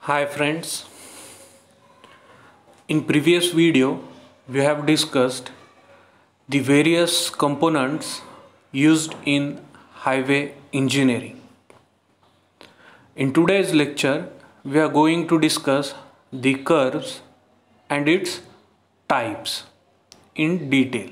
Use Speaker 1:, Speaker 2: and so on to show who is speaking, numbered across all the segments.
Speaker 1: Hi friends, in previous video we have discussed the various components used in highway engineering. In today's lecture we are going to discuss the curves and its types in detail.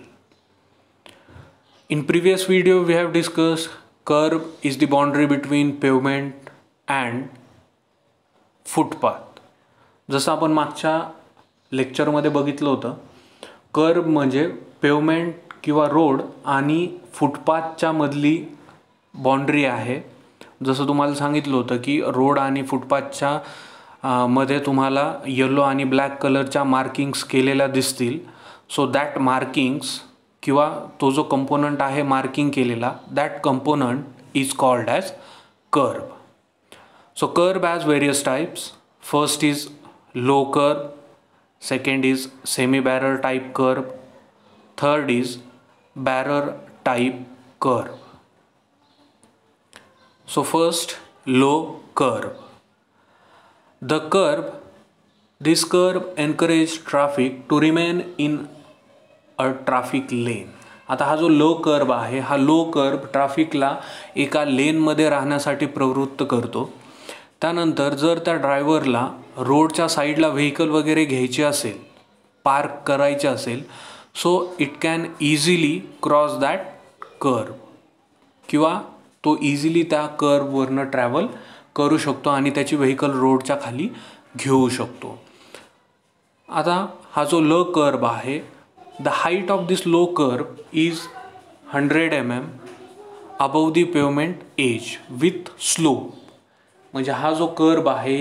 Speaker 1: In previous video we have discussed curve is the boundary between pavement and footpath. जसं आपण मागच्या लेक्चरमध्ये बघितलं होतं, curve म्हणजे pavement किंवा road आणि फुटपाथच्या मधली बाउंड्री आहे. जसं तुम्हाला सांगितलं होतं की रोड आणि फुटपाथच्या मध्ये तुम्हाला येलो आणि ब्लॅक कलरच्या मार्किंग्स केलेल्या दिसतील. सो दॅट मार्किंग्स किंवा तो जो कंपोनंट आहे मार्किंग केलेला, that component is called as curve. So curve has various types. First is low curve, second is semi-barrel type curve, third is barrel type curve. So first, low curve. This curve encourages traffic to remain in a traffic lane. आता हा जो low curve आहे, हा low curve ट्रॅफिकला एका लेनमध्ये राहण्यासाठी प्रवृत्त करतो. त्यानंतर जर त्या ड्रायव्हरला रोडच्या साईडला व्हेकल वगैरे घ्यायचे असेल, पार्क करायचे असेल, so it can easily cross that curve किंवा तो इझिली त्या कर्ववरनं ट्रॅव्हल करू शकतो आणि त्याची व्हेकल रोडच्या खाली घेऊ शकतो. आता हा जो लो कर्व आहे, the height of this low curve is 100 mm above the pavement edge with slope. म्हणजे हा जो कर्व आहे,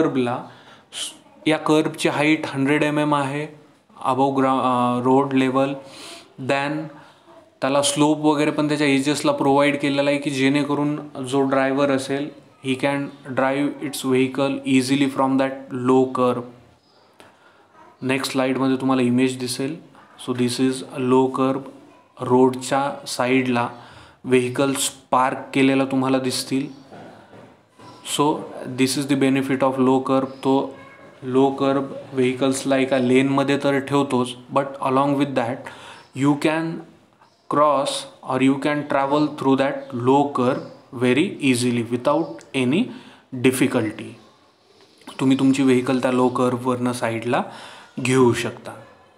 Speaker 1: या कर्वची हाईट 100 mm आहे अबव रोड लेवल. दॅन त्याला स्लोप वगैरे पण त्याच्या एजेसला प्रोव्हाइड केलेला आहे की जेणेकरून जो ड्रायव्हर असेल he can drive its vehicle easily from that low curve. Next स्लाईडमध्ये तुम्हाला इमेज दिसेल. So this is low curve. रोडच्या साईडला व्हेकल्स पार्क केलेला तुम्हाला दिसतील. So this is the benefit of low curve. तो लो कर्व व्हेकल्सला एका लेनमध्ये तर ठेवतोच, but along with that you can cross or you can travel through that low curve very easily without any difficulty. तुम्ही तुमची व्हेकल त्या low कर्ववरनं साईडला घेऊ शकता.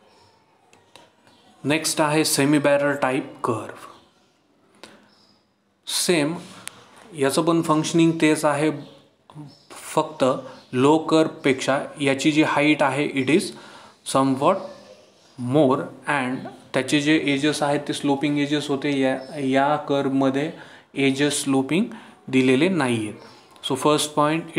Speaker 1: नेक्स्ट आहे semi barrel type curve. Same याचं पण फंक्शनिंग तेच आहे, फक्त लो कर्वपेक्षा याची जी हाईट आहे it is somewhat more and त्याचे जे एजेस आहेत ते स्लोपिंग एजेस होते. या कर्वमध्ये एजेस स्लोपिंग दिलेले नाही आहेत. So first point,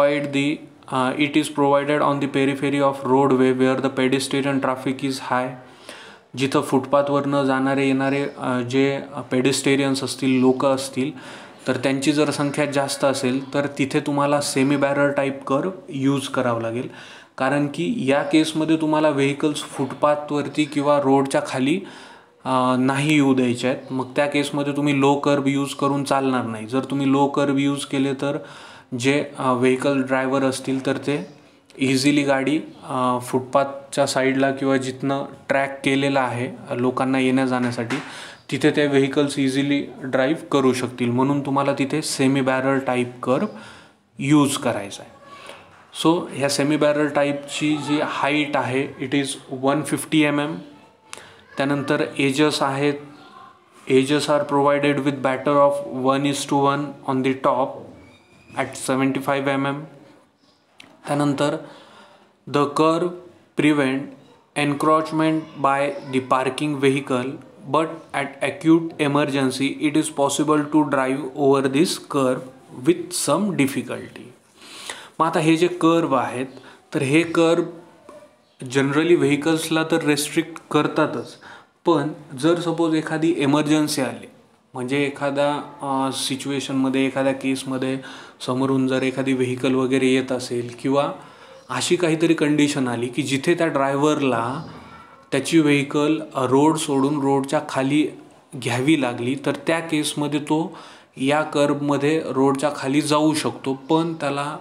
Speaker 1: it is provided on the periphery of roadway where the pedestrian traffic is high. जिथं फुटपाथवरनं जाणारे येणारे जे पेडिस्ट्रियन्स असतील, लोक असतील, तर त्यांची जर संख्या जास्त असेल तर तिथे तुम्हाला semi barrel type curve use करावं लागेल. कारण की या केसमध्ये तुम्हाला व्हेकल्स फुटपाथवरती किंवा रोडच्या खाली नाही येऊ द्यायचे आहेत. मग त्या केसमध्ये तुम्ही लो कर्व यूज करून चालणार नाही. जर तुम्ही लो कर्व यूज केले तर जे व्हेकल ड्रायव्हर असतील तर ते इझिली गाडी फुटपाथच्या साईडला किंवा जिथनं ट्रॅक केलेला आहे लोकांना येण्या जाण्यासाठी तिथे ते व्हेकल्स इझिली ड्राईव्ह करू शकतील. म्हणून तुम्हाला तिथे semi barrel type curve use करायचा आहे. सो ह्या सेमी बॅरल टाईपची जी हाईट आहे इट इज 150 mm. त्यानंतर एजेस आहेत. Edges are provided with batter of 1:1 on the top at 75 mm. त्यानंतर the curve prevent encroachment by the parking vehicle, but at acute emergency it is possible to drive over this curve with some difficulty. मग आता हे J curve आहेत तर हे curve generally व्हेकल्सला तर restrict करतातच, पण जर सपोज एखादी एमर्जन्सी आली, म्हणजे एखाद्या सिच्युएशनमध्ये एखाद्या केसमध्ये समोरून जर एखादी व्हेकल वगैरे येत असेल किंवा अशी काहीतरी कंडिशन आली की जिथे त्या ड्रायव्हरला त्याची व्हेकल रोड सोडून रोडच्या खाली घ्यावी लागली, तर त्या केसमध्ये तो या कर्वमध्ये रोडच्या खाली जाऊ शकतो, पण त्याला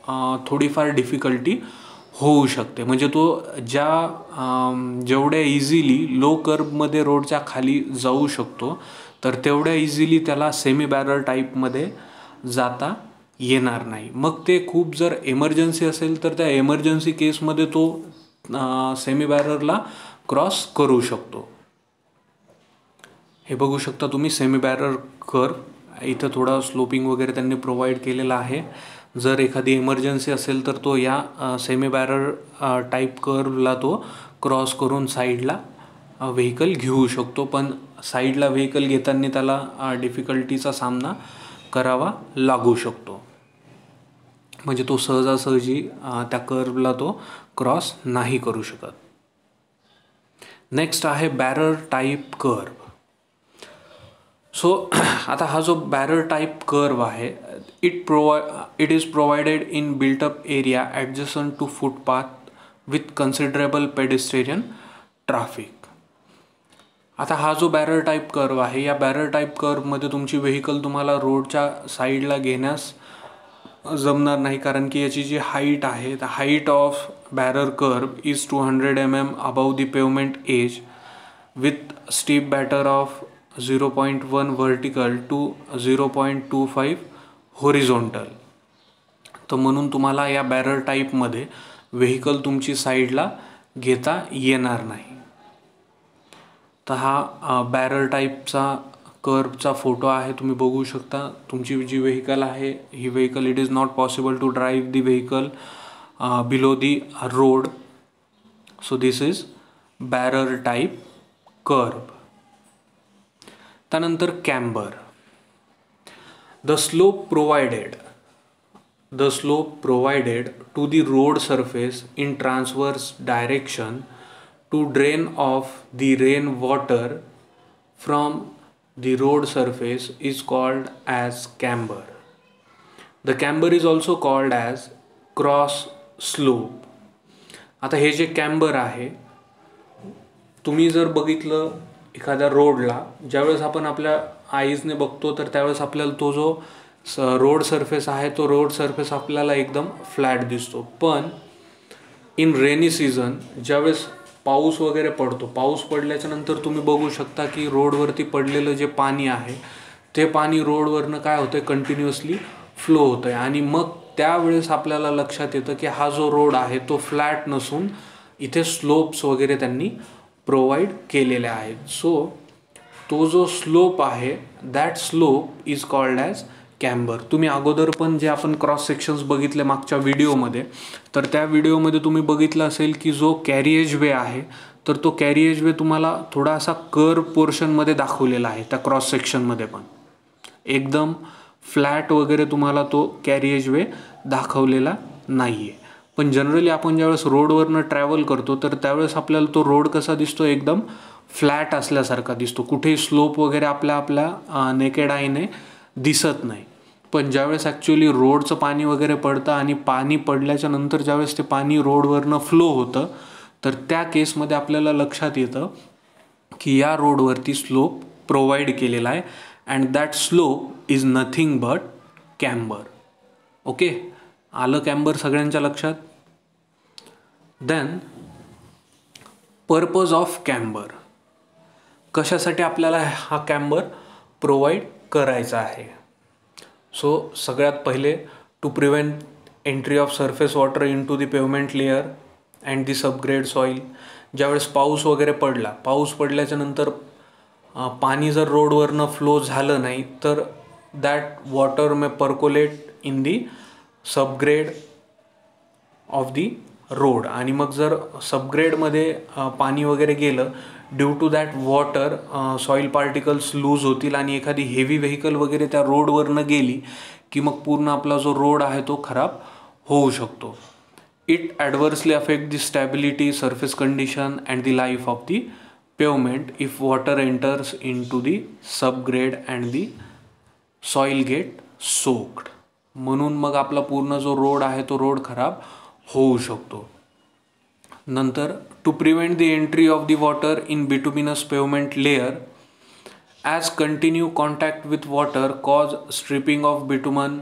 Speaker 1: थोडीफार डिफिकल्टी होऊ शकते. म्हणजे तो जेवढ्या इझिली लो कर्वमध्ये रोडच्या खाली जाऊ शकतो तर तेवढ्या इझिली त्याला सेमी बॅरल टाईपमध्ये जाता येणार नाही. मग ते खूप जर एमर्जन्सी असेल तर त्या एमर्जन्सी केसमध्ये तो सेमी बॅरलला क्रॉस करू शकतो. हे बघू शकता तुम्ही सेमी बॅरल कर्व. इथं थोडा स्लोपिंग वगैरे त्यांनी प्रोव्हाइड केलेला आहे. जर एखादी इमर्जन्सी असेल तर तो या सेमी बॅरल टाईप कर्वला तो क्रॉस करून साईडला व्हेकल घेऊ शकतो. पण साईडला व्हेकल घेताना त्याला डिफिकल्टीचा सामना करावा लागू शकतो. म्हणजे तो सहजासहजी त्या कर्वला तो क्रॉस नाही करू शकत. नेक्स्ट आहे बॅरल टाईप कर्व. सो आता हा जो बॅरल टाईप कर्व आहे it is provided in built up area adjacent to footpath with considerable pedestrian traffic. आता हा जो बॅरल टाईप कर्व आहे या बॅरल टाईप कर्वमध्ये तुमची व्हेकल तुम्हाला रोडच्या साईडला घेण्यास जमणार नाही, कारण की याची जी हाईट आहे the height of barrel curve is 200 mm above the pavement edge with steep batter of 0.1 vertical to 0.25 horizontal. तर म्हणून तुम्हाला या बॅरल टाईपमध्ये व्हेकल तुमची साईडला घेता येणार नाही. तर हा बॅरल टाईपचा कर्वचा फोटो आहे, तुम्ही बघू शकता. तुमची जी व्हेकल आहे ही vehicle it is not possible to drive the vehicle below the road. So this is barrel type curve. त्यानंतर camber. The slope provided to the road surface in transverse direction to drain off the rain water from the road surface is called as camber. The camber is also called as cross slope. आता हे जे कॅम्बर आहे, तुम्ही जर बघितलं एखाद्या रोडला, ज्यावेळेस आपण आपल्या आईजने बघतो तर त्यावेळेस आपल्याला तो जो रोड सरफेस आहे तो रोड सरफेस आपल्याला एकदम फ्लॅट दिसतो. पण इन रेनी सीझन ज्यावेळेस पाऊस वगैरे पडतो, पाऊस पडल्याच्या नंतर तुम्ही बघू शकता की रोडवरती पडलेलं जे पाणी आहे ते पाणी रोडवरनं काय होतं कंटिन्युअसली फ्लो होतं आहे. आणि मग त्यावेळेस आपल्याला लक्षात येतं की हा जो रोड आहे तो फ्लॅट नसून इथे स्लोप्स वगैरे त्यांनी प्रोव्हाइड केलेले आहेत. सो तो जो स्लोप आहे that slope is called as camber. तुम्ही अगोदर पण जे आपण क्रॉस सेक्शन्स बघितले मागच्या व्हिडिओमध्ये, तर त्या व्हिडिओमध्ये तुम्ही बघितलं असेल की जो कॅरिएज वे आहे तर तो कॅरिएज वे तुम्हाला थोडासा कर्व पोर्शनमध्ये दाखवलेला आहे. त्या क्रॉस सेक्शनमध्ये पण एकदम फ्लॅट वगैरे तुम्हाला तो कॅरिएज वे दाखवलेला नाही आहे. पण जनरली आपण ज्यावेळेस रोडवरनं ट्रॅव्हल करतो तर त्यावेळेस आपल्याला तो रोड कसा दिसतो, एकदम फ्लॅट असल्यासारखा दिसतो. कुठेही स्लोप वगैरे आपल्या नेकेड आईने दिसत नाही. पण ज्यावेळेस ॲक्च्युअली रोडचं पाणी वगैरे पडतं आणि पाणी पडल्याच्या नंतर ज्यावेळेस ते पाणी रोडवरनं फ्लो होतं तर त्या केसमध्ये आपल्याला लक्षात येतं की या रोडवरती स्लोप प्रोव्हाइड केलेला आहे and that slope is nothing but camber. Okay, आलं कॅम्बर सगळ्यांच्या लक्षात. Then purpose of camber. कशासाठी आपल्याला हा कॅम्बर प्रोव्हाइड करायचा आहे. सो सगळ्यात पहिले to prevent entry of surface water into the pavement layer and the subgrade soil. ज्यावेळेस पाऊस वगैरे पडला, पाऊस पडल्याच्या नंतर पाणी जर रोडवरनं फ्लो झालं नाही तर that water may percolate in the subgrade of the road. आणि मग जर सबग्रेडमध्ये पाणी वगैरे गेलं, due to that water soil particles loose होतील आणि एखादी हेवी व्हेकल वगैरे त्या रोडवरनं गेली की मग पूर्ण आपला जो रोड आहे तो खराब होऊ शकतो. It adversely affect the stability, surface condition and the life of the pavement if water enters into the subgrade and the soil get soaked. म्हणून मग आपला पूर्ण जो रोड आहे तो रोड खराब होऊ शकतो. नंतर to prevent the entry of the water in bituminous pavement layer as continue contact with water cause stripping of bitumen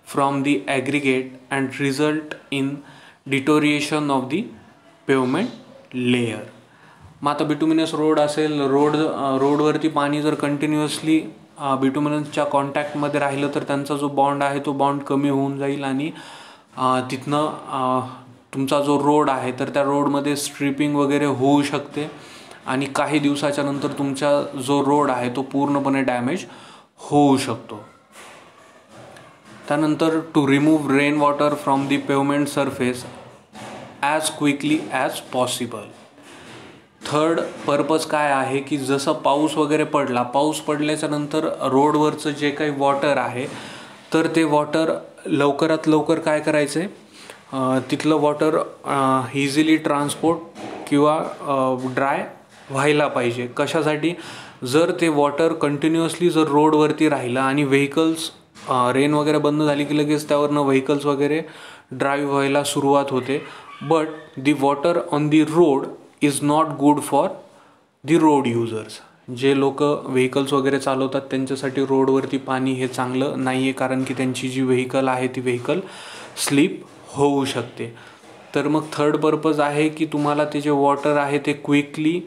Speaker 1: from the aggregate and result in deterioration of the pavement layer. मग आता bituminous road असेल, रोडवरती पाणी जर continuously बिटुमिनसच्या कॉन्टॅक्टमध्ये राहिलं तर त्यांचा जो बॉन्ड आहे तो बॉन्ड कमी होऊन जाईल आणि तिथनं तुमचा जो रोड आहे तर त्या रोडमध्ये स्ट्रिपिंग वगैरे होऊ शकते आणि काही दिवसाच्या नंतर तुमचा जो रोड आहे तो पूर्णपणे डॅमेज होऊ शकतो. त्यानंतर to remove rain water from the pavement surface as quickly as possible. Third purpose काय आहे की जसं पाऊस वगैरे पडला, पाऊस पडल्याच्या नंतर रोडवरचं जे काही वॉटर आहे तर ते वॉटर लवकरात लवकर काय करायचं आहे, तिथलं वॉटर इझिली ट्रान्सपोर्ट किंवा ड्राय व्हायला पाहिजे. कशासाठी, जर ते वॉटर कंटिन्युअसली जर रोडवरती राहिलं आणि व्हेकल्स रेन वगैरे बंद झाली की लगेच त्यावरनं व्हेकल्स वगैरे ड्राईव्ह व्हायला सुरुवात होते. But the water on the road is not good for the road users. जे लोक व्हेकल्स वगैरे चालवतात त्यांच्यासाठी रोडवरती पाणी हे चांगलं नाही आहे, कारण की त्यांची जी व्हेकल आहे ती व्हेकल स्लिप होऊ शकते. तर मग थर्ड पर्पज आहे की तुम्हाला ते जे वॉटर आहे ते क्विकली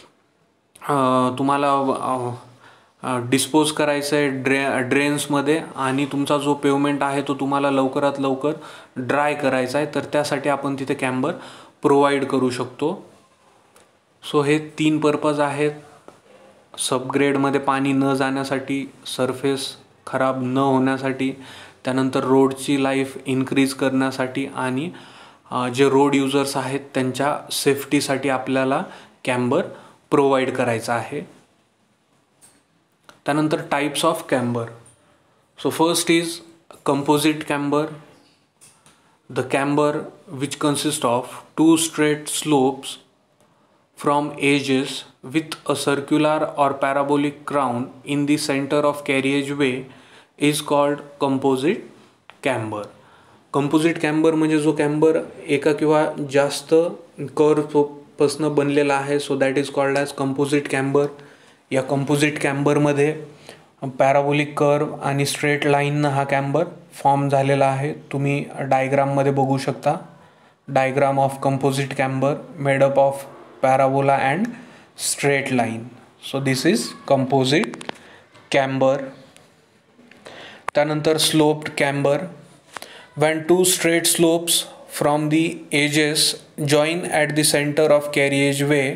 Speaker 1: तुम्हाला डिस्पोज करायचं आहे ड्रेन्समध्ये आणि तुमचा जो पेवमेंट आहे तो तुम्हाला लवकरात लवकर ड्राय करायचा आहे. तर त्यासाठी आपण तिथे कॅम्बर प्रोव्हाइड करू शकतो. सो हे 3 पर्पज आहेत. सबग्रेडमध्ये पाणी न जाण्यासाठी, सरफेस खराब न होण्यासाठी, त्यानंतर रोडची लाईफ इन्क्रीज करण्यासाठी आणि जे रोड युजर्स आहेत त्यांच्या सेफ्टीसाठी आपल्याला कॅम्बर प्रोव्हाइड करायचा आहे. त्यानंतर types of camber. So first is composite camber. The camber which consist of 2 straight slopes from edges with a circular or parabolic crown in the center of carriageway is called composite camber. Composite camber म्हणजे जो camber एका किंवा जास्त कर्वपासून बनलेला आहे, so that is called as composite camber. या composite कॅम्बरमध्ये पॅराबोलिक कर्व आणि स्ट्रेट लाईननं हा कॅम्बर फॉर्म झालेला आहे. तुम्ही डायग्राममध्ये बघू शकता. Diagram of composite camber made up of parabola and straight line. So this is composite camber. त्यानंतर sloped camber. When 2 straight slopes from the edges join at the center of carriageway,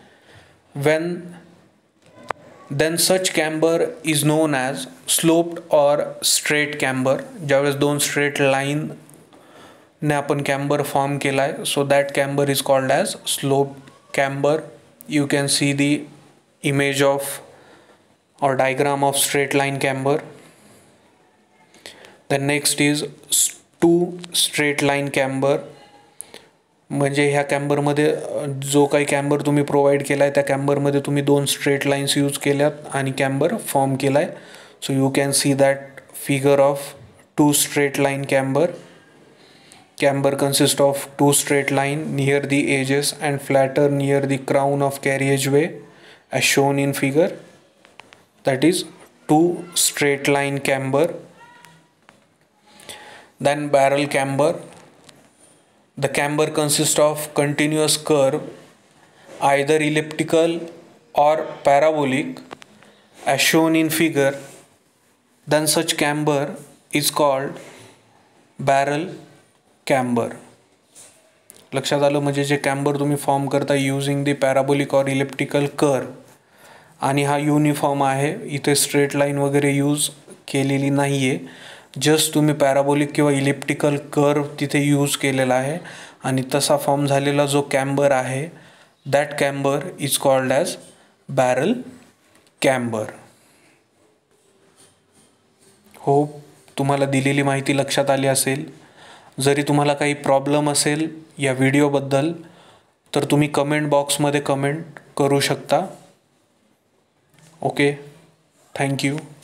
Speaker 1: then such camber is known as sloped or straight camber. ज्यावेळेस 2 straight line ने आपण camber form केलाय, so that camber is called as sloped camber. You can see the image of or diagram of straight line camber. The next is 2 straight line camber. म्हणजे ह्या कॅम्बरमध्ये जो काही कॅम्बर तुम्ही provide केला आहे त्या कॅम्बरमध्ये तुम्ही 2 स्ट्रेट लाईन्स यूज केल्यात आणि कॅम्बर फॉर्म केला आहे. So you can see that figure of 2 straight line camber. Camber consists of 2 straight line near the edges and flatter near the crown of carriageway as shown in figure. That is 2 straight line camber. Then barrel camber. The camber consists of continuous curve, either elliptical or parabolic as shown in figure. Then such camber is called barrel camber. लक्षात आलं. म्हणजे जे camber तुम्ही form करता using the parabolic or elliptical curve आणि हा uniform आहे, इथे स्ट्रेट लाईन वगैरे यूज केलेली नाही आहे, जस्ट तुम्ही पॅराबोलिक किंवा इलिप्टिकल कर्व तिथे यूज केलेला आहे आणि तसा फॉर्म झालेला जो कॅम्बर आहे that camber is called as barrel camber. Hope तुम्हाला दिलेली माहिती लक्षात आली असेल. जरी तुम्हाला काही प्रॉब्लेम असेल या व्हिडिओबद्दल तर तुम्ही कमेंट बॉक्समध्ये कमेंट करू शकता. Okay, thank you.